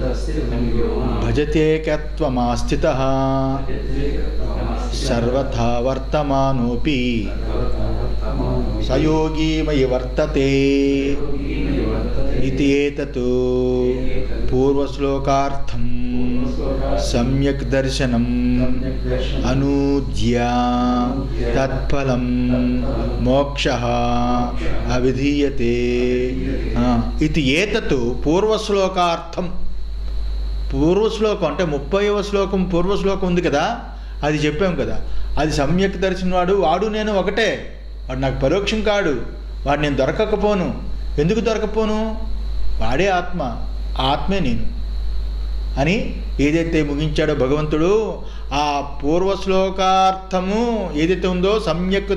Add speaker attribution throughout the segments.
Speaker 1: భజతేకత్వమాస్థితః సర్వథా వర్తమానోపి సయోగీ మయి వర్తతే ఇతి ఏతత్ పూర్వశ్లోకార్థం సమ్యక్ దర్శనం అనూజ్య తత్ఫలం మోక్షః అవిధీయతే ఇది ఏతత్ పూర్వశ్లోకార్థం. పూర్వశ్లోకం అంటే 30వ శ్లోకం పూర్వశ్లోకం ఉంది కదా, అది చెప్పాం కదా. అది సమ్యక్ దర్శనం వాడు నేను ఒకటే, వాడు నాకు పరోక్షం కాడు, వాడు నేను దొరకకపోను. ఎందుకు దొరకపోను? వాడే ఆత్మ, ఆత్మే నేను అని ఏదైతే ముగించాడో భగవంతుడు, ఆ పూర్వశ్లోకార్థము ఏదైతే ఉందో సమ్యక్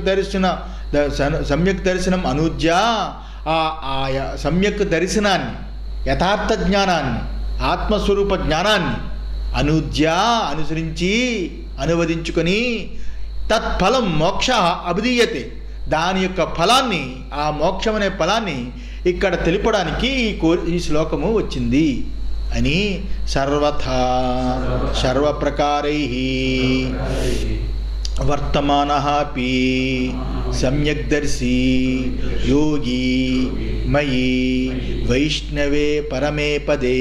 Speaker 1: దర్శనం అనూజ్య, ఆ సమ్యక్ దర్శనాన్ని, యథార్థ జ్ఞానాన్ని, ఆత్మస్వరూప జ్ఞానాన్ని అనూజ్య అనుసరించి అనువదించుకొని తత్ఫలం మోక్ష అభిధీయతే, దాని యొక్క ఫలాన్ని, ఆ మోక్షం అనే ఫలాన్ని ఇక్కడ తెలుపడానికి ఈ శ్లోకము వచ్చింది అని సర్వథా సర్వప్రకారైః వర్తమానః అపి సమ్యగ్దర్శీ యోగి మయి వైష్ణవే పరమే పదే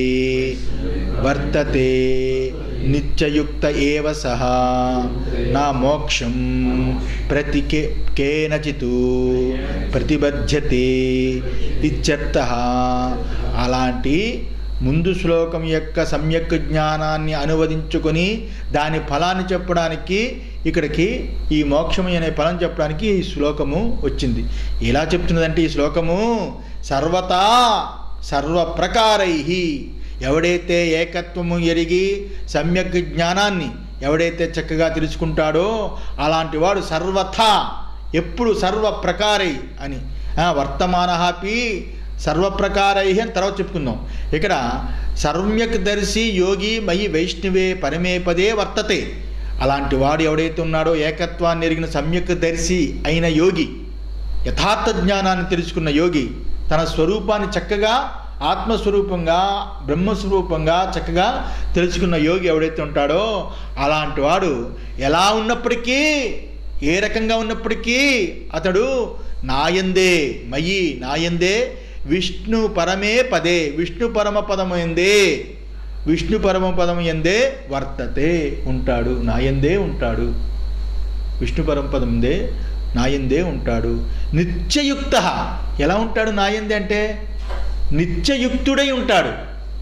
Speaker 1: వర్తతే నిత్యయుక్త ఏవ సహ నా మోక్షం ప్రతి కేనచిత్ ప్రతిబధ్యతే ఇత్యర్థః. అలాంటి ముందు శ్లోకం యొక్క సమ్యక్ జ్ఞానాన్ని అనువదించుకొని దాని ఫలాన్ని చెప్పడానికి ఇక్కడికి ఈ మోక్షము అనే ఫలం చెప్పడానికి ఈ శ్లోకము వచ్చింది. ఎలా చెప్తున్నదంటే ఈ శ్లోకము సర్వతా సర్వప్రకారైః, ఎవడైతే ఏకత్వము ఎరిగి సమ్యక్ జ్ఞానాన్ని ఎవడైతే చక్కగా తెలుసుకుంటాడో అలాంటి వాడు సర్వథా, ఎప్పుడు సర్వప్రకారై అని వర్తమానః అపి సర్వప్రకారై అని తర్వాత చెప్పుకుందాం. ఇక్కడ సమ్యక్ దర్శి యోగి మయి వైష్ణవే పరమే పదే వర్తతే. అలాంటి వాడు ఎవడైతే ఉన్నాడో ఏకత్వాన్ని ఎరిగిన సమ్యక్ దర్శి అయిన యోగి, యథార్థ జ్ఞానాన్ని తెలుసుకున్న యోగి, తన స్వరూపాన్ని చక్కగా ఆత్మస్వరూపంగా బ్రహ్మస్వరూపంగా చక్కగా తెలుసుకున్న యోగి ఎవడైతే ఉంటాడో అలాంటి వాడు ఎలా ఉన్నప్పటికీ, ఏ రకంగా ఉన్నప్పటికీ అతడు నాయందే మయి, నాయందే విష్ణు పరమే పదే, విష్ణు పరమ పదము ఎందే, విష్ణు పరమ పదము ఎందే వర్తతే, ఉంటాడు, నాయందే ఉంటాడు, విష్ణు పరమ పదం ఎందే నాయందే ఉంటాడు. నిత్యయుక్త, ఎలా ఉంటాడు నాయందే అంటే నిత్యయుక్తుడై ఉంటాడు.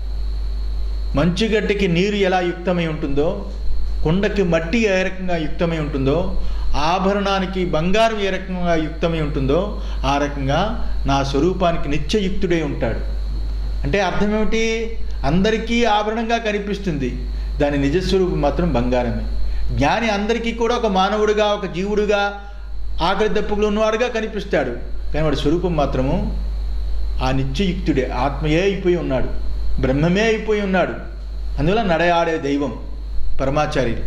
Speaker 1: మంచుగడ్డకి నీరు ఎలా యుక్తమై ఉంటుందో, కుండకి మట్టి ఏ రకంగా యుక్తమై ఉంటుందో, ఆభరణానికి బంగారం ఏ రకంగా యుక్తమై ఉంటుందో ఆ రకంగా నా స్వరూపానికి నిత్యయుక్తుడై ఉంటాడు. అంటే అర్థం ఏమిటి? అందరికీ ఆభరణంగా కనిపిస్తుంది, దాని నిజస్వరూపం మాత్రం బంగారమే. జ్ఞాని అందరికీ కూడా ఒక మానవుడిగా, ఒక జీవుడిగా, ఆకలి దప్పులు ఉన్నవాడుగా కనిపిస్తాడు, కానీ వాడి స్వరూపం మాత్రము ఆ నిత్యయుక్తుడే, ఆత్మయే అయిపోయి ఉన్నాడు, బ్రహ్మమే అయిపోయి ఉన్నాడు. అందువల్ల నడయాడే దైవం పరమాచార్యుడు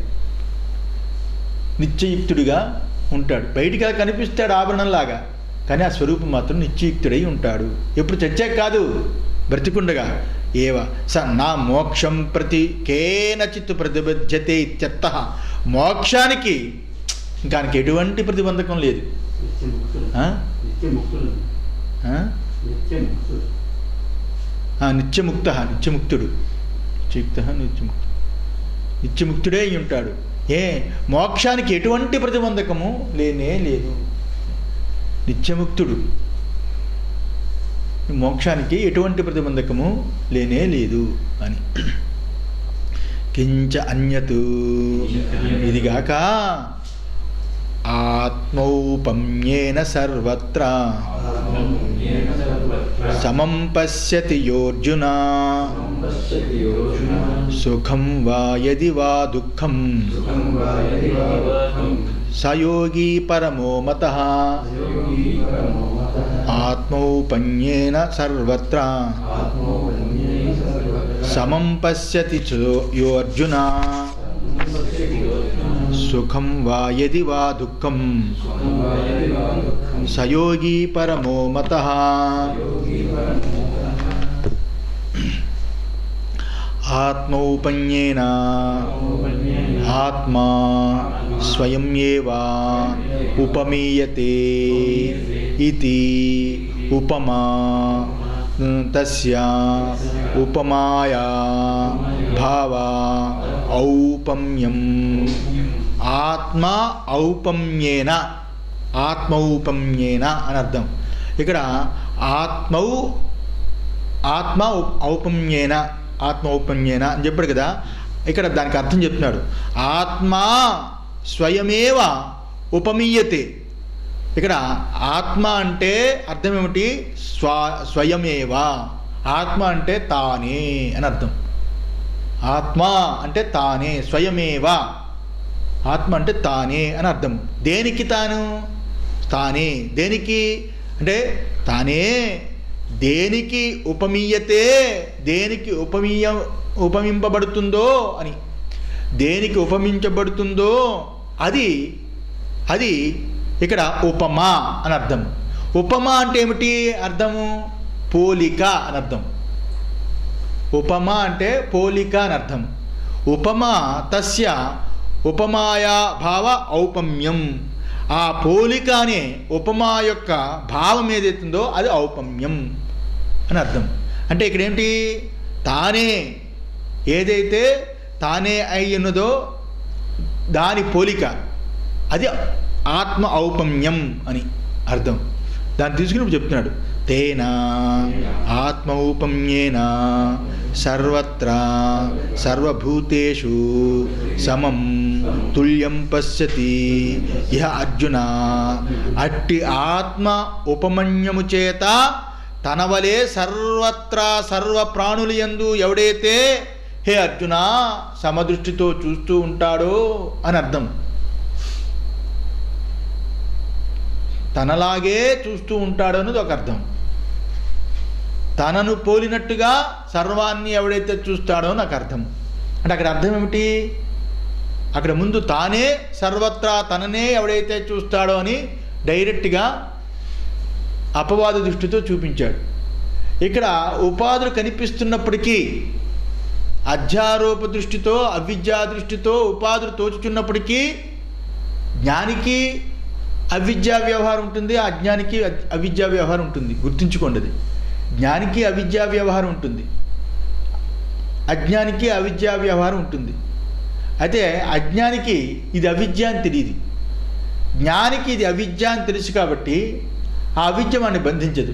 Speaker 1: నిత్యయుక్తుడిగా ఉంటాడు. బయటికి అలా కనిపిస్తాడు ఆభరణంలాగా, కానీ ఆ స్వరూపం మాత్రం నిత్యయుక్తుడై ఉంటాడు. ఎప్పుడు చచ్చాక కాదు, బ్రతికుండగా. ఏవ స నా మోక్షం ప్రతి కేనచిత్ ప్రతిబధ్యతే ఇత్యర్థః. మోక్షానికి ఇంకా ఎటువంటి ప్రతిబంధకం లేదు. నిత్యముక్త, నిత్యముక్తుడు, నిత్యముక్తుడే అయి ఉంటాడు. మోక్షానికి ఎటువంటి ప్రతిబంధకము లేనే లేదు. నిత్యముక్తుడు, మోక్షానికి ఎటువంటి ప్రతిబంధకము లేనే లేదు అని. కించ అన్యత్, ఇదిగాక ఆత్మౌపమ్యేన సర్వత్ర సమం పశ్యతి యోర్జున సుఖం వా యది వా దుఃఖం సయోగి పరమో మతః. ఆత్మౌపమ్యేన సర్వత్ర సమం పశ్యతి యోర్జున సుఖం వా యది వా దుఃఖం సయోగి పరమో మతః. ఆత్మౌపన్యేన ఆత్మా స్వయం ఏవ ఉపమీయతే ఇతి ఉపమా తస్య ఉపమాయా భావ ఔపమ్యం. ఆత్మ ఔపమ్యేన, ఆత్మౌపమ్యేన అని అర్థం. ఇక్కడ ఆత్మ ఔపమ్యేన, ఆత్మ ఔపమ్యేన అని చెప్పాడు కదా. ఇక్కడ దానికి అర్థం చెప్తున్నాడు. ఆత్మ స్వయమేవ ఉపమీయతే. ఇక్కడ ఆత్మ అంటే అర్థం ఏమిటి? స్వయమేవ. ఆత్మ అంటే తానే అని అర్థం. ఆత్మ అంటే తానే, స్వయమేవ. ఆత్మ అంటే తానే అని అర్థం. దేనికి తాను? తానే దేనికి అంటే తానే దేనికి ఉపమీయతే, దేనికి ఉపమింపబడుతుందో అని, దేనికి ఉపమించబడుతుందో అది ఇక్కడ ఉపమా అని అర్థం. ఉపమా అంటే ఏమిటి అర్థము? పోలిక అని అర్థం. ఉపమా అంటే పోలిక అని అర్థం. ఉపమా తస్య ఉపమాయా భావ ఔపమ్యం. ఆ పోలిక అనే ఉపమా యొక్క భావం ఏదైతుందో అది ఔపమ్యం అని అర్థం. అంటే ఇక్కడ ఏంటి? తానే ఏదైతే తానే అయి ఉన్నదో దాని పోలిక, అది ఆత్మ ఔపమ్యం అని అర్థం. దాన్ని తీసుకుని చెప్తున్నాడు. తేన ఆత్మౌపమ్యేన సర్వత్రా సర్వభూతేషు సమం తుల్యం పశ్యతి ఇహ అర్జున. అట్టి ఆత్మ ఉపమన్యము చేత తనవలే సర్వత్రా సర్వ ప్రాణులు యందు ఎవడైతే హే అర్జున సమదృష్టితో చూస్తూ ఉంటాడో అని అర్థం. తనలాగే చూస్తూ ఉంటాడు అనేది ఒక అర్థం. తనను పోలినట్టుగా సర్వాన్ని ఎవడైతే చూస్తాడో నాకు అర్థం. అంటే అక్కడ అర్థం ఏమిటి? అక్కడ ముందు తానే సర్వత్రా తననే ఎవడైతే చూస్తాడో అని డైరెక్ట్గా అపవాద దృష్టితో చూపించాడు. ఇక్కడ ఉపాధులు కనిపిస్తున్నప్పటికీ అధ్యారోప దృష్టితో అవిద్యా దృష్టితో ఉపాధులు తోచుచున్నప్పటికీ జ్ఞానికి అవిద్యా వ్యవహారం ఉంటుంది, అజ్ఞానికి అవిద్యా వ్యవహారం ఉంటుంది. గుర్తుంచుకోండి, అది జ్ఞానికి అవిద్యా వ్యవహారం ఉంటుంది, అజ్ఞానికి అవిద్యా వ్యవహారం ఉంటుంది. అయితే అజ్ఞానికి ఇది అవిద్య అని తెలియదు, జ్ఞానికి ఇది అవిద్య అని తెలుసు కాబట్టి ఆ అవిద్య వాడిని బంధించదు.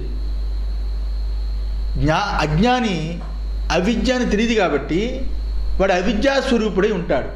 Speaker 1: అజ్ఞాని అవిద్య అని తెలియదు కాబట్టి వాడు అవిద్యా స్వరూపుడై ఉంటాడు.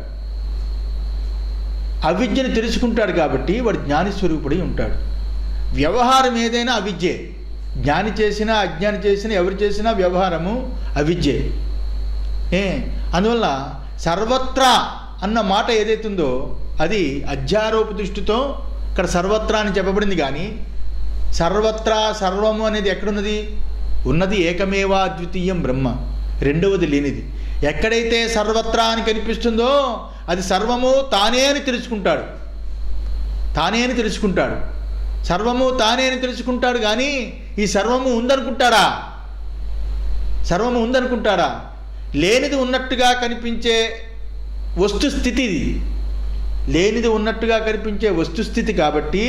Speaker 1: అవిద్యను తెలుసుకుంటాడు కాబట్టి వాడు జ్ఞాని స్వరూపుడై ఉంటాడు. వ్యవహారం ఏదైనా అవిద్యే. జ్ఞాని చేసినా అజ్ఞాని చేసినా ఎవరు చేసినా వ్యవహారము అవిద్యే. అందువల్ల సర్వత్రా అన్న మాట ఏదైతుందో అది అధ్యారోప దృష్టితో ఇక్కడ సర్వత్రా అని చెప్పబడింది. కానీ సర్వత్రా సర్వము అనేది ఎక్కడున్నది? ఉన్నది ఏకమేవా అద్వితీయం బ్రహ్మ, రెండవది లేనిది. ఎక్కడైతే సర్వత్రా అని కనిపిస్తుందో అది సర్వము తానే అని తెలుసుకుంటాడు. తానే అని తెలుసుకుంటాడు, సర్వము తానే అని తెలుసుకుంటాడు. కానీ ఈ సర్వము ఉందనుకుంటాడా? సర్వము ఉందనుకుంటాడా? లేనిది ఉన్నట్టుగా కనిపించే వస్తుస్థితి ఇది. లేనిది ఉన్నట్టుగా కనిపించే వస్తుస్థితి కాబట్టి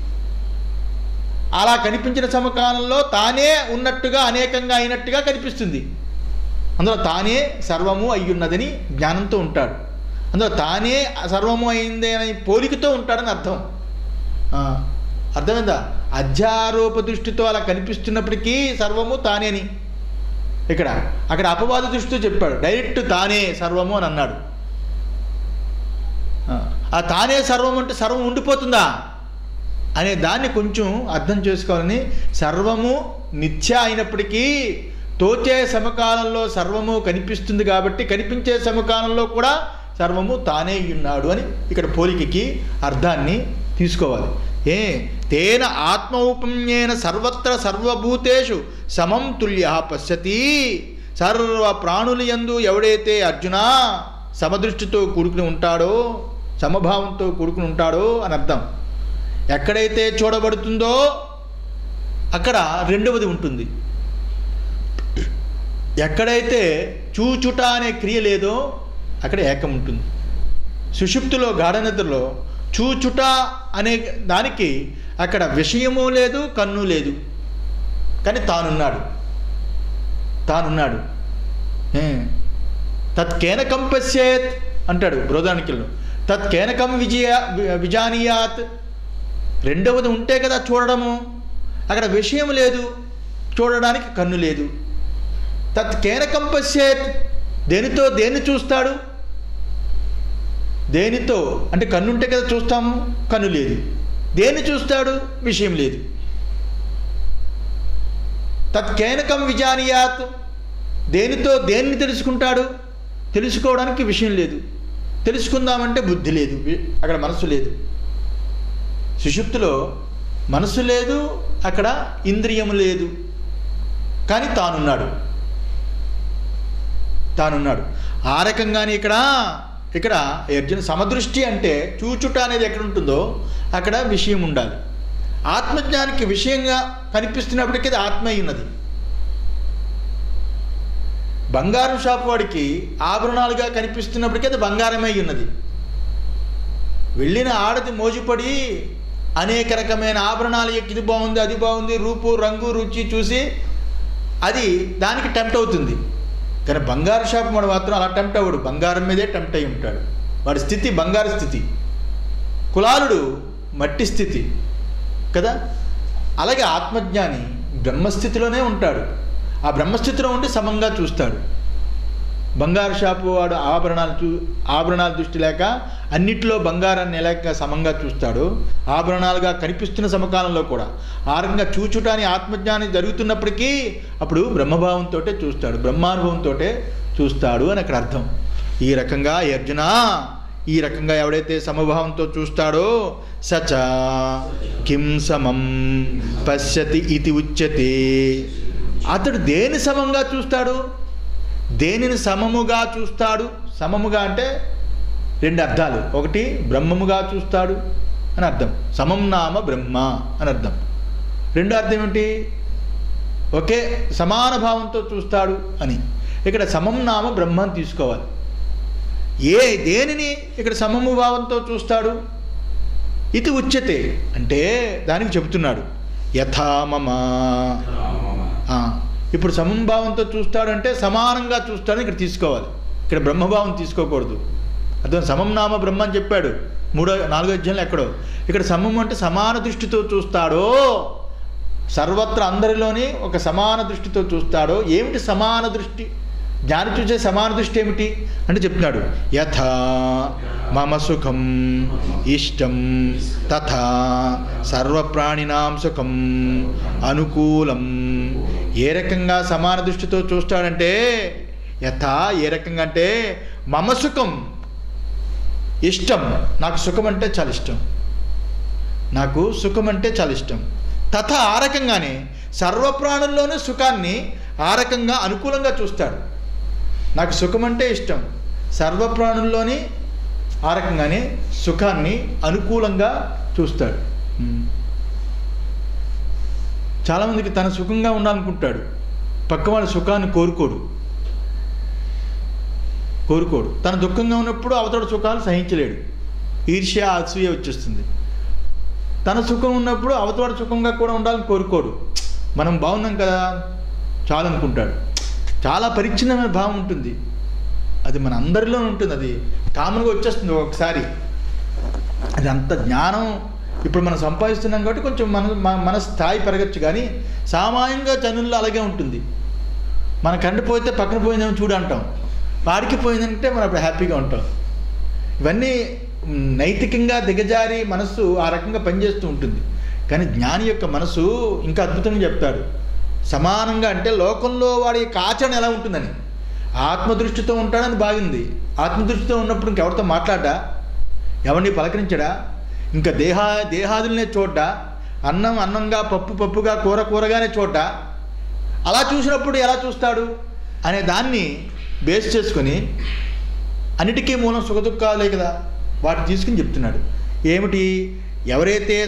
Speaker 1: అలా కనిపించిన సమకాలంలో తానే ఉన్నట్టుగా అనేకంగా అయినట్టుగా కనిపిస్తుంది. అందులో తానే సర్వము అయ్యున్నదని జ్ఞానంతో ఉంటాడు. అందులో తానే సర్వము అయిందే అని పోలికతో ఉంటాడని అర్థం. అర్థమైందా? అధ్యారోప దృష్టితో అలా కనిపిస్తున్నప్పటికీ సర్వము తానే అని అక్కడ అపవాద దృష్టితో చెప్పాడు. డైరెక్ట్ తానే సర్వము అని అన్నాడు. ఆ తానే సర్వం అంటే సర్వం ఉండిపోతుందా అనే దాన్ని కొంచెం అర్థం చేసుకోవాలని, సర్వము నిత్య అయినప్పటికీ తోచే సమకాలంలో సర్వము కనిపిస్తుంది కాబట్టి కనిపించే సమకాలంలో కూడా సర్వము తానే ఉన్నాడు అని ఇక్కడ పోలికకి అర్థాన్ని తీసుకోవాలి. తేన ఆత్మౌపమ్యేన సర్వత్ర సర్వభూతేషు సమం తుల్య పశ్యతి. సర్వ ప్రాణుల యందు ఎవడైతే అర్జున సమదృష్టితో కూడుకుని ఉంటాడో, సమభావంతో కూడుకుని ఉంటాడో అని అర్థం. ఎక్కడైతే చూడబడుతుందో అక్కడ రెండవది ఉంటుంది. ఎక్కడైతే చూచుట అనే క్రియ లేదో అక్కడ ఏకం ఉంటుంది. సుషుప్తిలో గాఢనిద్రలో చూచుట అనే దానికి అక్కడ విషయము లేదు, కన్ను లేదు, కానీ తానున్నాడు. తత్కేనకం పశ్యేత్ అంటాడు బృహదారణ్యకంలో. తత్కేనకం విజానీయాత్. రెండవది ఉంటే కదా చూడడము. అక్కడ విషయం లేదు, చూడడానికి కన్ను లేదు. తత్కేనకం పశ్యేత్. దేనితో దేన్ని చూస్తాడు? దేనితో అంటే కన్నుంటే కదా చూస్తాము, కన్ను లేదు. దేన్ని చూస్తాడు? విషయం లేదు. తత్కేనకం విజానీయాత్. దేనితో దేన్ని తెలుసుకుంటాడు? తెలుసుకోవడానికి విషయం లేదు. తెలుసుకుందామంటే బుద్ధి లేదు, అక్కడ మనసు లేదు. సుషుప్తిలో మనసు లేదు, అక్కడ ఇంద్రియము లేదు, కానీ తానున్నాడు. ఆ రకంగానే ఇక్కడ అర్జున సమదృష్టి అంటే చూచుట అనేది ఎక్కడ ఉంటుందో అక్కడ విషయం ఉండాలి. ఆత్మజ్ఞానికి విషయంగా కనిపిస్తున్నప్పటికీ అది ఆత్మ అయి ఉన్నది. బంగారం షాపు వాడికి ఆభరణాలుగా కనిపిస్తున్నప్పటికీ అది బంగారమై ఉన్నది. వెళ్ళిన ఆడది మోజుపడి అనేక రకమైన ఆభరణాలు ఇది బాగుంది, అది బాగుంది, రూపు రంగు రుచి చూసి అది దానికి టెంప్ట్ అవుతుంది. కానీ బంగారు షాపు వాడు మాత్రం అలా టెంప్ట్ అవ్వడు, బంగారం మీదే టెంప్ట్ అయి ఉంటాడు. వాడి స్థితి బంగారు స్థితి, కులాలుడు మట్టి స్థితి కదా. అలాగే ఆత్మజ్ఞాని బ్రహ్మస్థితిలోనే ఉంటాడు. ఆ బ్రహ్మస్థితిలో ఉండి సమంగా చూస్తాడు. బంగారు షాపు వాడు ఆభరణాల దృష్టి లేక అన్నిటిలో బంగారాన్ని ఎలా సమంగా చూస్తాడు, ఆభరణాలుగా కనిపిస్తున్న సమకాలంలో కూడా ఆ రకంగా చూచుటాని ఆత్మజ్ఞానం జరుగుతున్నప్పటికీ అప్పుడు బ్రహ్మభావంతో చూస్తాడు, బ్రహ్మానుభవంతో చూస్తాడు అని అక్కడ అర్థం. ఈ రకంగా అర్జున, ఈ రకంగా ఎవడైతే సమభావంతో చూస్తాడో సచ కిం సమం పశ్యతి ఇది ఉచ్యతే. అతడు దేని సమంగా చూస్తాడు? దేనిని సమముగా చూస్తాడు? సమముగా అంటే రెండు అర్థాలు. ఒకటి బ్రహ్మముగా చూస్తాడు అని అర్థం, సమం నామ బ్రహ్మ అని అర్థం. రెండో అర్థం ఏమిటి? ఒకే సమాన భావంతో చూస్తాడు అని. ఇక్కడ సమం నామ బ్రహ్మ అని తీసుకోవాలి. దేనిని ఇక్కడ సమము భావంతో చూస్తాడు? ఇది ఉచ్యతే అంటే దానికి చెబుతున్నాడు. యథా మమ. ఇప్పుడు సమభావంతో చూస్తాడంటే సమానంగా చూస్తాడని ఇక్కడ తీసుకోవాలి. ఇక్కడ బ్రహ్మభావం తీసుకోకూడదు. అర్థం. సమం నామ బ్రహ్మ అని చెప్పాడు 3-4 అధ్యాయంలో ఎక్కడో. ఇక్కడ సమం అంటే సమాన దృష్టితో చూస్తాడో, సర్వత్ర అందరిలోని ఒక సమాన దృష్టితో చూస్తాడో. ఏమిటి సమాన దృష్టి? జ్ఞాని చూసే సమాన దృష్టి ఏమిటి అంటే చెప్తున్నాడు. యథా మమ సుఖం ఇష్టం తథా సర్వప్రాణినాం సుఖం అనుకూలం. ఏ రకంగా సమాన దృష్టితో చూస్తాడంటే యథా, ఏ రకంగా అంటే మమ సుఖం ఇష్టం, నాకు సుఖం అంటే చాలా ఇష్టం, నాకు సుఖం అంటే చాలా ఇష్టం. తథా ఆ రకంగానే సర్వప్రాణుల్లోనూ సుఖాన్ని ఆ రకంగా అనుకూలంగా చూస్తాడు. నాకు సుఖం అంటే ఇష్టం, సర్వప్రాణుల్లోని ఆ రకంగానే సుఖాన్ని అనుకూలంగా చూస్తాడు. చాలామందికి తన సుఖంగా ఉండాలనుకుంటాడు, పక్క వాళ్ళ సుఖాన్ని కోరుకోడు. తన దుఃఖంగా ఉన్నప్పుడు అవతడు సుఖాలు సహించలేడు, ఈర్ష్య అసూయ వచ్చేస్తుంది. తన సుఖం ఉన్నప్పుడు అవతడు సుఖంగా కూడా ఉండాలని కోరుకోడు. మనం బాగున్నాం కదా చాలు అనుకుంటాడు. చాలా పరిచ్ఛిన్నమైన భావం ఉంటుంది, అది మన అందరిలో ఉంటుంది, అది కామన్గా వచ్చేస్తుంది ఒకసారి. అది అంత జ్ఞానం ఇప్పుడు మనం సంపాదిస్తున్నాం కాబట్టి కొంచెం మన స్థాయి పెరగచ్చు, కానీ సామాన్యంగా జనుల్లో అలాగే ఉంటుంది. మన కంటి పోతే పక్కన పోయిందేమో చూడు అంటాం, వాడికి పోయిందంటే మనం అప్పుడు హ్యాపీగా ఉంటాం. ఇవన్నీ నైతికంగా దిగజారి మనస్సు ఆ రకంగా పనిచేస్తూ ఉంటుంది. కానీ జ్ఞాని యొక్క మనసు ఇంకా అద్భుతంగా చెప్తాడు. సమానంగా అంటే లోకంలో వాడి ఆచరణ ఎలా ఉంటుందని. ఆత్మదృష్టితో ఉంటాడని బాగుంది, ఆత్మదృష్టితో ఉన్నప్పుడు ఇంకెవరితో మాట్లాడా, ఎవరిని పలకరించడా, ఇంకా దేహాదులనే చూడ్డా, అన్నంగా పప్పుగా కూరగానే చూడ్డా. అలా చూసినప్పుడు ఎలా చూస్తాడు అనే దాన్ని బేస్ చేసుకొని అన్నిటికీ మూలం సుఖదుఖాలే కదా, వాటిని తీసుకుని చెప్తున్నాడు. ఏమిటి? ఎవరైతే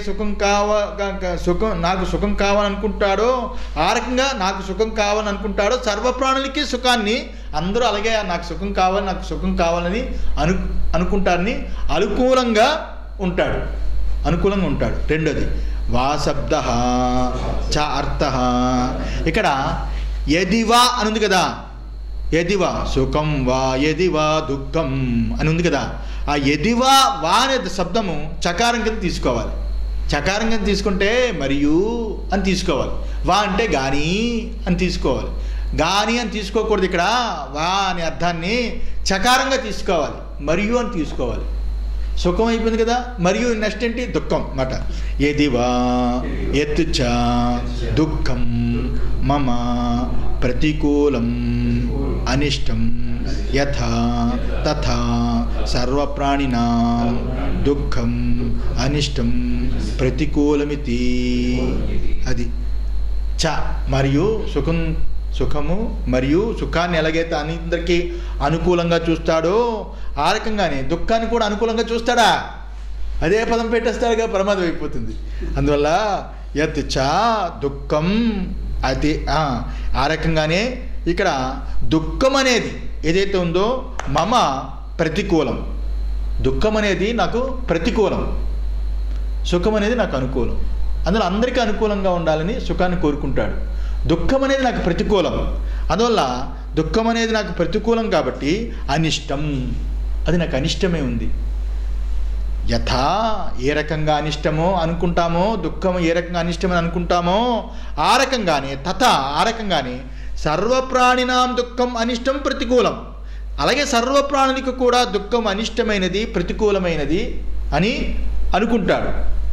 Speaker 1: నాకు సుఖం కావాలనుకుంటాడో, ఆ రకంగా నాకు సుఖం కావాలనుకుంటాడో సర్వప్రాణులకి సుఖాన్ని అందరూ అలాగే నాకు సుఖం కావాలని అనుకుంటారని అనుకూలంగా ఉంటాడు. రెండోది వాశబ్ద చ అర్థ. ఇక్కడ యదివా అని ఉంది కదా, యదివా సుఖం వా యదివా దుఃఖం అని ఉంది కదా. ఆ యదివా వా అనే శబ్దము చకారం కింద తీసుకోవాలి. చకారం కింద తీసుకుంటే మరియు అని తీసుకోవాలి. వా అంటే గాని అని తీసుకోవాలి. గాని అని తీసుకోకూడదు. ఇక్కడ వా అనే అర్థాన్ని చకారంగా తీసుకోవాలి, మరియు అని తీసుకోవాలి. సుఖం అయిపోయింది కదా, మరియు నెక్స్ట్ ఏంటి దుఃఖం మాట. యదివా యత్ చ దుఃఖం మమ ప్రతికూలం అనిష్టం యథా తథా సర్వప్రాణినాం దుఃఖం అనిష్టం ప్రతికూలమితి. అది చ మరియు సుఖము మరియు సుఖాన్ని ఎలాగైతే అందరికీ అనుకూలంగా చూస్తాడో ఆ రకంగానే దుఃఖాన్ని కూడా అనుకూలంగా చూస్తాడా? అదే పదం పెట్టేస్తాడుగా, ప్రమాదం అయిపోతుంది. అందువల్ల యత్ చ దుఃఖం అది ఆ రకంగానే ఇక్కడ దుఃఖం అనేది ఏదైతే ఉందో మమ ప్రతికూలం. దుఃఖం అనేది నాకు ప్రతికూలం, సుఖం అనేది నాకు అనుకూలం. అందులో అందరికీ అనుకూలంగా ఉండాలని సుఖాన్ని కోరుకుంటాడు. దుఃఖం అనేది నాకు ప్రతికూలం, అందువల్ల దుఃఖం అనేది నాకు ప్రతికూలం కాబట్టి అనిష్టం, అది నాకు అనిష్టమే ఉంది. యథా ఏ రకంగా అనిష్టమో అనుకుంటామో, దుఃఖం ఏ రకంగా అనిష్టమని అనుకుంటామో ఆ రకంగానే తథా ఆ రకంగానే సర్వప్రాణినాం దుఃఖం అనిష్టం ప్రతికూలం. అలాగే సర్వప్రాణులకు కూడా దుఃఖం అనిష్టమైనది ప్రతికూలమైనది అని అనుకుంటాడు.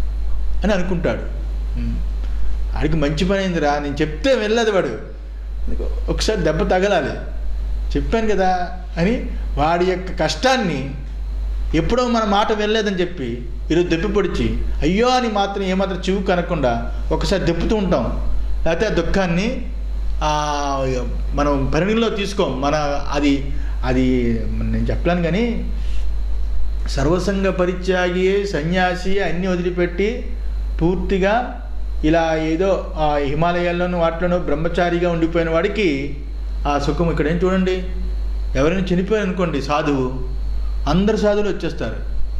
Speaker 1: వాడికి మంచి పని అయిందిరా, నేను చెప్తే వెళ్ళదు వాడు, ఒకసారి దెబ్బ తగలాలి, చెప్పాను కదా అని వాడి యొక్క కష్టాన్ని ఎప్పుడో మన మాట వెళ్ళలేదని చెప్పి ఈరోజు దెప్పి పొడిచి అయ్యో అని మాత్రం ఏమాత్రం చెవు కనకుండా ఒకసారి దెప్పుతూ ఉంటాం. లేకపోతే ఆ దుఃఖాన్ని మనం పరిగణలో తీసుకోం. అది నేను చెప్పలేను కానీ సర్వసంగ పరిత్యాగి సన్యాసి అన్నీ వదిలిపెట్టి పూర్తిగా ఇలా ఏదో ఆ హిమాలయాల్లోనూ వాటిలోనూ బ్రహ్మచారిగా ఉండిపోయిన వాడికి ఆ సుఖం ఇక్కడ ఏం చూడండి. ఎవరైనా చనిపోయారు అనుకోండి సాధువు, అందరు సాధువులు వచ్చేస్తారు,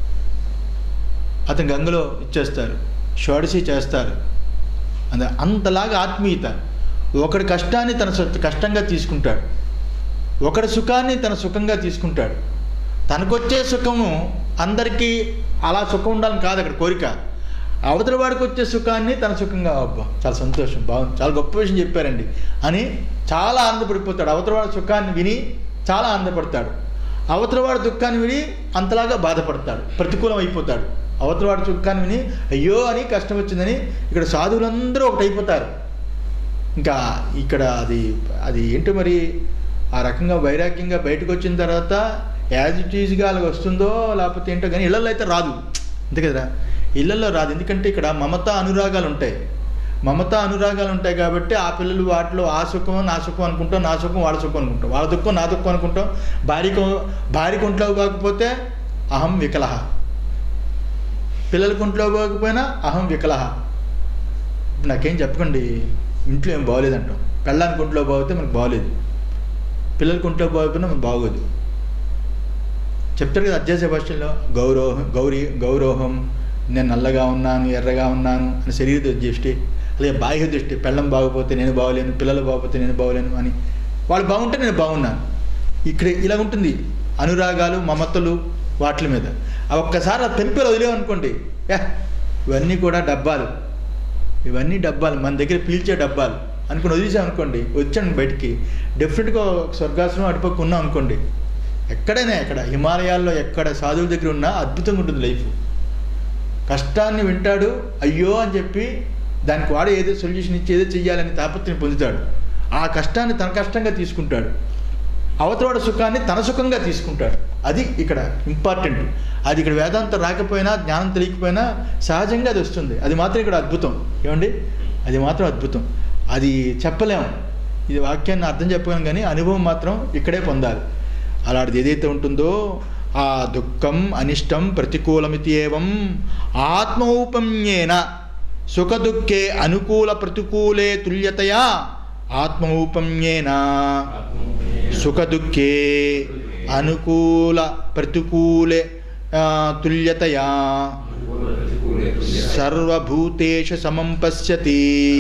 Speaker 1: అతను గంగలో ఇచ్చేస్తారు, షోడశి చేస్తారు. అంతలాగా ఆత్మీయత. ఒకడి కష్టాన్ని తన కష్టంగా తీసుకుంటాడు, ఒకడి సుఖాన్ని తన సుఖంగా తీసుకుంటాడు. తనకొచ్చే సుఖము అందరికీ అలా సుఖం ఉండాలని కాదు అక్కడ కోరిక. అవతల వాడికి వచ్చే సుఖాన్ని తన సుఖంగా, అబ్బా చాలా సంతోషం, బాగుంది, చాలా గొప్ప విషయం చెప్పారండి అని చాలా ఆనందపడిపోతాడు. అవతల వాడి సుఖాన్ని విని చాలా ఆనందపడతాడు, అవతల వాడి దుఃఖాన్ని విని అంతలాగా బాధపడతాడు, ప్రతికూలం అయిపోతాడు. అవతల వాడి సుఖాన్ని విని అయ్యో అని కష్టం వచ్చిందని ఇక్కడ సాధువులందరూ ఒకటైపోతారు. ఇంకా ఇక్కడ అది ఏంటో మరి ఆ రకంగా వైరాగ్యంగా బయటకు వచ్చిన తర్వాత యాజ్ ఇట్ ఈజ్గా అలాగ వస్తుందో లేకపోతే ఏంటో కానీ ఇళ్లలో అయితే రాదు, అంతే కదా, ఇళ్లలో రాదు. ఎందుకంటే ఇక్కడ మమతా అనురాగాలు ఉంటాయి కాబట్టి ఆ పిల్లలు వాటిలో ఆ సుఖం నా సుఖం అనుకుంటాం, నా సుఖం వాళ్ళ సుఖం అనుకుంటాం, వాళ్ళ దుఃఖం నా దుఃఖం అనుకుంటాం. భార్య కొంట్లో కాకపోతే అహం వికలహ, పిల్లల కొంట్లో పోకపోయినా అహం వికలహ. నాకేం చెప్పకండి, ఇంట్లో ఏం బాగోలేదంటాం, పెళ్ళానికి ఒంట్లో బాగితే మనకు బాగోలేదు, పిల్లలకి ఒంట్లో బాగోకపోయినా మనకు బాగోదు. చెప్తారు కదా అధ్యాస భాషల్లో గౌరవం, నేను నల్లగా ఉన్నాను ఎర్రగా ఉన్నాను అని శరీర దృష్టి, అలాగే బాహ్య దృష్టి, పెళ్ళం బాగపోతే నేను బాగోలేను, పిల్లలు బాగపోతే నేను బాగోలేను అని. వాళ్ళు బాగుంటే నేను బాగున్నాను. ఇక్కడ ఇలా ఉంటుంది అనురాగాలు మమతలు వాటి మీద. ఆ ఒక్కసారి ఆ తెంపేలు వదిలేమనుకోండి, ఇవన్నీ కూడా డబ్బాలు, మన దగ్గర పీల్చే డబ్బాలు అనుకుని వదిలేసామనుకోండి, వచ్చాను బయటికి డెఫినెట్గా స్వర్గాశ్రమం అటుపక్క ఉన్నాం అనుకోండి, ఎక్కడైనా ఎక్కడ హిమాలయాల్లో ఎక్కడ సాధువుల దగ్గర ఉన్నా అద్భుతంగా ఉంటుంది లైఫ్. కష్టాన్ని వింటాడు, అయ్యో అని చెప్పి దానికి వాడు ఏదో సొల్యూషన్ ఇచ్చి ఏదో చెయ్యాలని తాపత్రయం పొందుతాడు. ఆ కష్టాన్ని తన కష్టంగా తీసుకుంటాడు, అవతలవాడి సుఖాన్ని తన సుఖంగా తీసుకుంటాడు. అది ఇక్కడ ఇంపార్టెంట్. అది ఇక్కడ వేదాంతం రాకపోయినా జ్ఞానం తెలియకపోయినా సహజంగా అది వస్తుంది. అది మాత్రం ఇక్కడ అద్భుతం. ఏమండి, అది మాత్రం అద్భుతం. అది చెప్పలేము, ఇది వాక్యాన్ని అర్థం చెప్పలేము, కానీ అనుభవం మాత్రం ఇక్కడే పొందాలి. అలాంటిది ఏదైతే ఉంటుందో ఆ దుఃఖం అనిష్టం ప్రతికూలమితి ఏవం ఆత్మౌపమ్యేన సుఖదుఃఖే అనుకూల ప్రతికూలే తుల్యతయా ఆత్మౌపమ్యేన సుఖదుఃఖే అనుకూల ప్రతికూలే తుల్యతయా సర్వభూతేషు సమం పశ్యతి.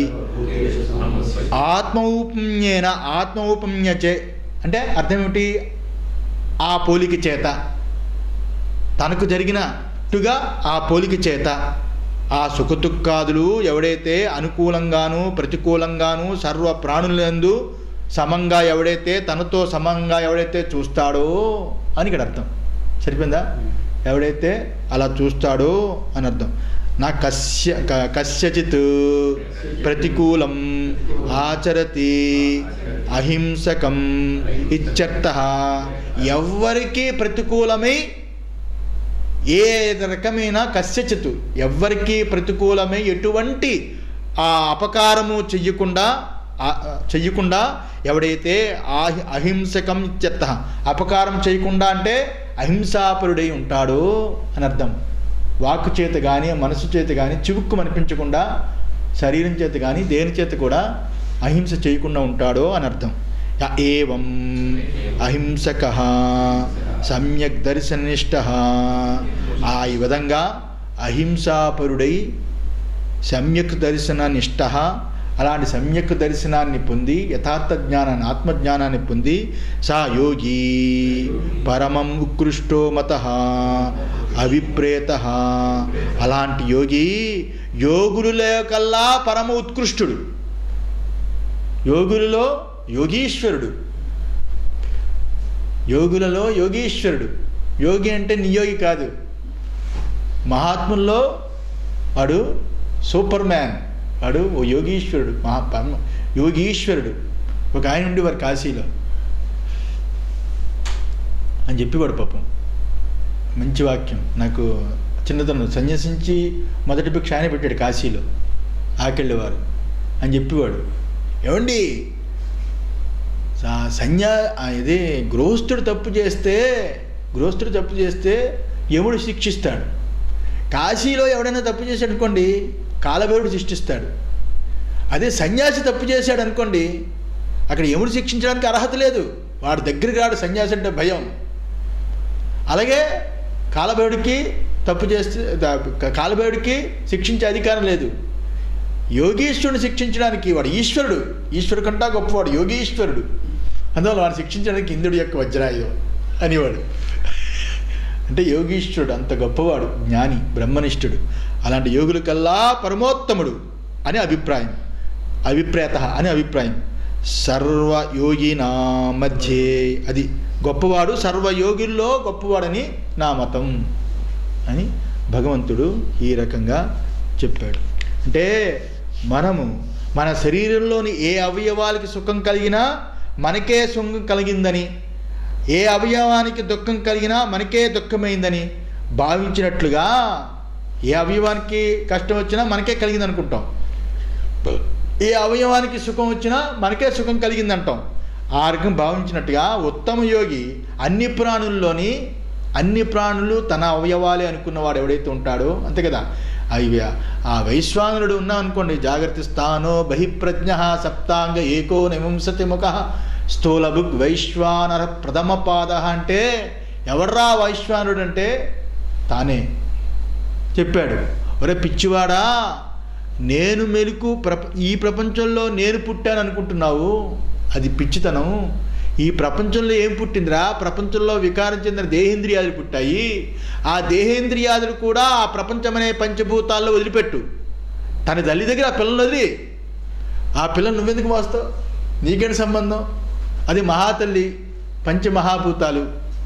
Speaker 1: ఆత్మౌపమ్యేన ఆత్మౌపమ్యచే అంటే అర్థం ఏమిటి? ఆ పోలిక చేత, తనకు జరిగినట్టుగా ఆ పోలిక చేత ఆ సుఖదుఖాదులు ఎవడైతే అనుకూలంగాను ప్రతికూలంగాను సర్వ ప్రాణులందు సమంగా ఎవడైతే తనతో సమంగా ఎవడైతే చూస్తాడో అని ఇక్కడ అర్థం. సరిపోయిందా? ఎవడైతే అలా చూస్తాడో అని అర్థం. నా కస్యచిత్ ప్రతికూలం ఆచరతి అహింసకం ఇత్యర్థః. ఎవ్వరికీ ప్రతికూలమై ఏ రకమైన కస్యచిత్ ఎవ్వరికీ ప్రతికూలమై ఎటువంటి ఆ అపకారము చెయ్యకుండా ఎవడైతే అహింసకం ఇత్యర్థః అపకారం చేయకుండా అంటే అహింసాపరుడై ఉంటాడో అని అర్థం. వాక్కు చేత కానీ మనసు చేత కానీ చివుక్కు అనిపించకుండా శరీరం చేత కానీ దేని చేత కూడా అహింస చేయకుండా ఉంటాడో అని అర్థం. ఏవం అహింసకః సమ్యక్ దర్శననిష్టః. ఆ ఈ విధంగా అహింసాపరుడై సమ్యక్ దర్శననిష్టః అలాంటి సమ్యక్ దర్శనాన్ని పొంది యథార్థ జ్ఞానాన్ని ఆత్మజ్ఞానాన్ని పొంది సా యోగి పరమం ఉత్కృష్టో మతః అవిప్రేతః. అలాంటి యోగి యోగులలో కల్లా పరమ ఉత్కృష్టుడు, యోగులలో యోగీశ్వరుడు, యోగులలో యోగీశ్వరుడు. యోగి అంటే నియోగి కాదు, మహాత్ముల్లో వాడు సూపర్ మ్యాన్, వాడు ఓ యోగీశ్వరుడు, యోగీశ్వరుడు. ఒక ఆయన ఉండేవారు కాశీలో అని చెప్పేవాడు. పాపం మంచి వాక్యం. నాకు చిన్నతనం సన్యాసించి మొదటి భిక్ష ఆయన పెట్టాడు కాశీలో, ఆకెళ్ళేవారు అని చెప్పేవాడు. ఏమండి ఇదే గృహస్థుడు తప్పు చేస్తే యముడు శిక్షిస్తాడు. కాశీలో ఎవడైనా తప్పు చేశాడు అనుకోండి కాలభైరుడు శిక్షిస్తాడు. అదే సన్యాసి తప్పు చేశాడు అనుకోండి అక్కడ యముడు శిక్షించడానికి అర్హత లేదు, వాడి దగ్గరికి రాడు. సన్యాసి అంటే భయం. అలాగే కాలభైరుడికి తప్పు చేస్తే కాలభైరుడికి శిక్షించే అధికారం లేదు. యోగీశ్వరుని శిక్షించడానికి వాడు ఈశ్వరుడు కంటా గొప్పవాడు యోగీశ్వరుడు. అందువల్ల వాడిని శిక్షించడానికి ఇంద్రుడి యొక్క వజ్రాయుధం అనేవాడు. అంటే యోగీశ్వరుడు అంత గొప్పవాడు, జ్ఞాని, బ్రహ్మనిష్ఠుడు. అలాంటి యోగుల కల్లా పరమోత్తముడు అని అభిప్రాయం, అవిప్రేత అని అభిప్రాయం. సర్వయోగినా మధ్యే అది గొప్పవాడు, సర్వయోగుల్లో గొప్పవాడని నా మతం అని భగవంతుడు ఈ రకంగా చెప్పాడు. అంటే మనము మన శరీరంలోని ఏ అవయవాలకి సుఖం కలిగినా మనకే సుఖం కలిగిందని, ఏ అవయవానికి దుఃఖం కలిగినా మనకే దుఃఖమైందని భావించినట్లుగా ఏ అవయవానికి కష్టం వచ్చినా మనకే కలిగింది అనుకుంటాం, ఏ అవయవానికి సుఖం వచ్చినా మనకే సుఖం కలిగిందంటాం. ఆ రకం భావించినట్టుగా ఉత్తమ యోగి అన్ని ప్రాణులు తన అవయవాలే అనుకున్నవాడు ఎవడైతే ఉంటాడో అంతే కదా. అవి ఆ వైశ్వానరుడు ఉన్నాం అనుకోండి, జాగ్రత్త స్థానో బహిప్రజ్ఞ సప్తాంగ ఏకో నివంసతి ముఖ స్థూలభుగ్ వైశ్వానర ప్రథమ పాద. అంటే ఎవర్రా వైశ్వానుడు అంటే తానే చెప్పాడు. ఒరే పిచ్చివాడా, నేను మెలుకు ఈ ప్రపంచంలో నేను పుట్టాను అనుకుంటున్నావు, అది పిచ్చితనం. ఈ ప్రపంచంలో ఏం పుట్టిందిరా? ప్రపంచంలో వికారం చెందిన దేహేంద్రియాదులు పుట్టాయి. ఆ దేహేంద్రియాదులు కూడా ఆ ప్రపంచమనే పంచభూతాల్లో వదిలిపెట్టు. తన తల్లి దగ్గర ఆ పిల్లలు వదిలి, ఆ పిల్లలు నువ్వెందుకు మోస్తావు? నీకేంటి సంబంధం? అది మహాతల్లి, పంచమహాభూతాలు.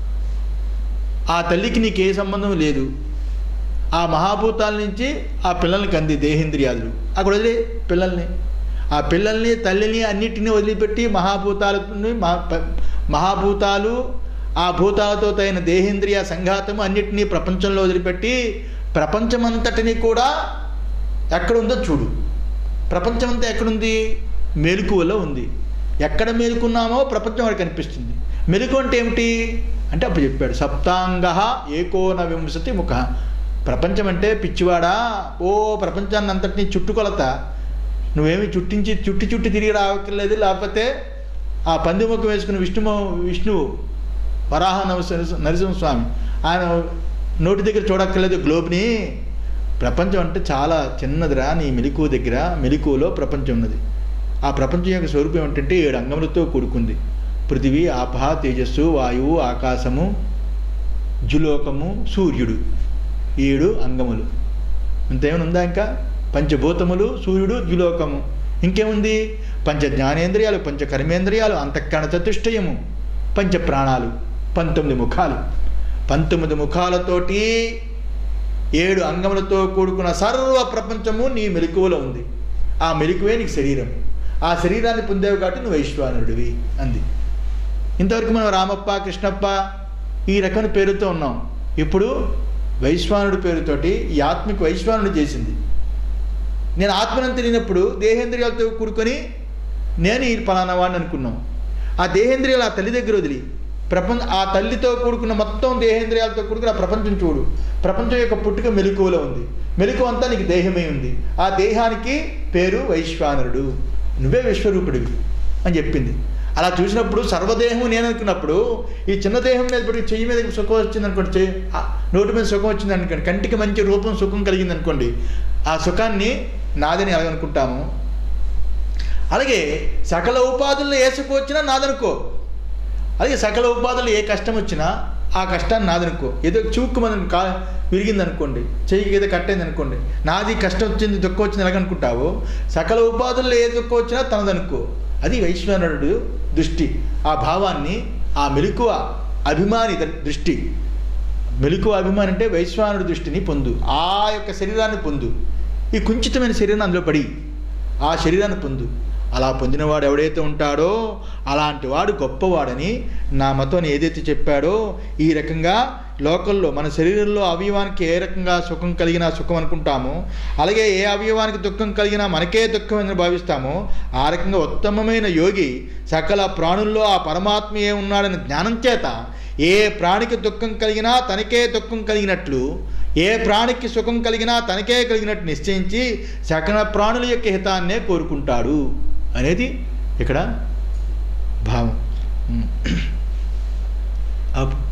Speaker 1: ఆ తల్లికి నీకే సంబంధం లేదు. ఆ మహాభూతాల నుంచి ఆ పిల్లల్ని కంది దేహేంద్రియాదులు అక్కడ వదిలే పిల్లల్ని, ఆ పిల్లల్ని తల్లిని అన్నిటినీ వదిలిపెట్టి మహాభూతాలు ఆ భూతాలతో తగిన దేహేంద్రియ సంఘాతము అన్నిటినీ ప్రపంచంలో వదిలిపెట్టి ప్రపంచమంతటిని కూడా ఎక్కడుందో చూడు. ప్రపంచమంతా ఎక్కడుంది? మెలకువలో ఉంది. ఎక్కడ మేలుకున్నామో ప్రపంచం వాడికి కనిపిస్తుంది. మెలకు అంటే ఏమిటి? అంటే అప్పుడు చెప్పాడు సప్తాంగ ఏకోనవింశతి ముఖ. ప్రపంచం అంటే పిచ్చివాడా, ఓ ప్రపంచాన్ని అంతటినీ చుట్టుకొలత, నువ్వేమి చుట్టి తిరిగి రావక్కర్లేదు. లేకపోతే ఆ పందిముఖం వేసుకుని విష్ణువు వరాహ నరసింహస్వామి ఆయన నోటి దగ్గర చూడక్కర్లేదు గ్లోబ్ని. ప్రపంచం అంటే చాలా చిన్నదిరా నీ మెలకువ దగ్గర. మెలకువలో ప్రపంచం ఉన్నది. ఆ ప్రపంచం యొక్క స్వరూపం ఏమిటంటే 7 అంగములతో కూడుకుంది. పృథివీ, ఆపహ, తేజస్సు, వాయువు, ఆకాశము, జులోకము, సూర్యుడు. 7 అంగములు. అంతేమైనా ఉందా? ఇంకా పంచభూతములు, సూర్యుడు, జులోకము. ఇంకేముంది? పంచ జ్ఞానేంద్రియాలు, పంచ కర్మేంద్రియాలు, అంతఃకరణ చతుష్టయము, పంచ ప్రాణాలు, 19 ముఖాలు. 19 ముఖాలతోటి 7 అంగములతో కూడుకున్న సర్వ ప్రపంచము నీ మెలకువలో ఉంది. ఆ మెలకువే నీకు శరీరం. ఆ శరీరాన్ని పొందేవు కాబట్టి నువ్వు వైశ్వానరుడివి అంది. ఇంతవరకు మనం రామప్ప, కృష్ణప్ప ఈ రకమైన పేరుతో ఉన్నాం. ఇప్పుడు వైశ్వానుడి పేరుతోటి ఈ ఆత్మకి వైశ్వానుడు చేసింది. నేను ఆత్మను తెలియనప్పుడు దేహేంద్రియాలతో కూడుకొని నేను ఈ ఫలానా వాడిని అనుకున్నాం. ఆ దేహేంద్రియాలు ఆ తల్లి దగ్గర వదిలి ఆ తల్లితో కూడుకున్న మొత్తం దేహేంద్రియాలతో కూడుకున్న ఆ ప్రపంచం చూడు. ప్రపంచం యొక్క పుట్టుక మెలకువలో ఉంది. మెలకువ అంతా నీకు దేహమే ఉంది. ఆ దేహానికి పేరు వైశ్వానరుడు. నువ్వే విశ్వరూపుడివి అని చెప్పింది. అలా చూసినప్పుడు సర్వదేహం నేను అనుకున్నప్పుడు ఈ చిన్న దేహం మీద పడి చెయ్యి మీద సుఖం వచ్చింది అనుకోండి, నోటి మీద సుఖం వచ్చింది అనుకోండి, కంటికి మంచి రూపం సుఖం కలిగింది అనుకోండి, ఆ సుఖాన్ని నాదని ఎలాగనుకుంటాము. అలాగే సకల ఉపాధుల్లో ఏ సుఖం వచ్చినా నాదనుకో. అలాగే సకల ఉపాధుల్లో ఏ కష్టం వచ్చినా ఆ కష్టాన్ని నాదనుకో. ఏదో చూక్కు మనం విరిగింది అనుకోండి, చెయ్యికి ఏదో కట్టయింది అనుకోండి, నాది కష్టం వచ్చింది దుఃఖం వచ్చింది ఎలాగనుకుంటావో సకల ఉపాధుల్లో ఏ దుఃఖం వచ్చినా తనదనుకో. అది వైశ్వానరుడు దృష్టి. ఆ భావాన్ని, ఆ మెలకువ అభిమాని దృష్టి, మెలకువ అభిమాని అంటే వైశ్వానుడి దృష్టిని పొందు. ఆ యొక్క శరీరాన్ని పొందు. ఈ కుంచితమైన శరీరాన్ని అందులో పడి ఆ శరీరాన్ని పొందు. అలా పొందినవాడు ఎవడైతే ఉంటాడో అలాంటి వాడు గొప్పవాడని నా మతం ఏదైతే చెప్పాడో, ఈ రకంగా లోకల్లో మన శరీరంలో అవయవానికి ఏ రకంగా సుఖం కలిగినా సుఖం అనుకుంటామో, అలాగే ఏ అవయవానికి దుఃఖం కలిగినా మనకే దుఃఖం అని భావిస్తామో, ఆ రకంగా ఉత్తమమైన యోగి సకల ప్రాణుల్లో ఆ పరమాత్మయే ఉన్నాడని జ్ఞానం చేత ఏ ప్రాణికి దుఃఖం కలిగినా తనకే దుఃఖం కలిగినట్లు, ఏ ప్రాణికి సుఖం కలిగినా తనకే కలిగినట్టు నిశ్చయించి సకల ప్రాణుల యొక్క హితాన్నే కోరుకుంటాడు అనేది ఇక్కడ భావం.